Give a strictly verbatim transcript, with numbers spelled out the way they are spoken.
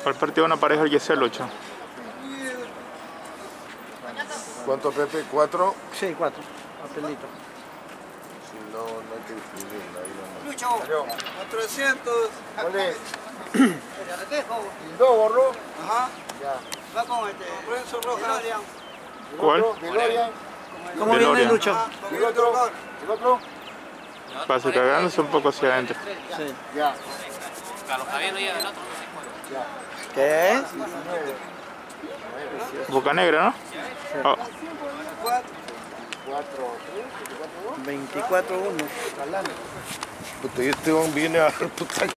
¿Cuál partido una pareja hay que ser, Lucho? ¿Cuánto, Pepe? ¿Cuatro? Sí, cuatro. Papelito. Si no, no hay que discriminar. Lucho, cuatrocientos. Vale. ¿Y dos, borró? Ajá. Ya. Va con este. Renzo Rojas. ¿Cuál? Delorian. ¿Cómo viene Delorian. Lucho? ¿Y el otro? ¿El otro? Pase cagándose un poco hacia adentro. Sí. Ya. Carlos Javier no llega el otro. Ya. ¿Qué? Boca Negra, ¿no? Oh. Cuatro. veinticuatro uno. Puta, y este hombre viene a...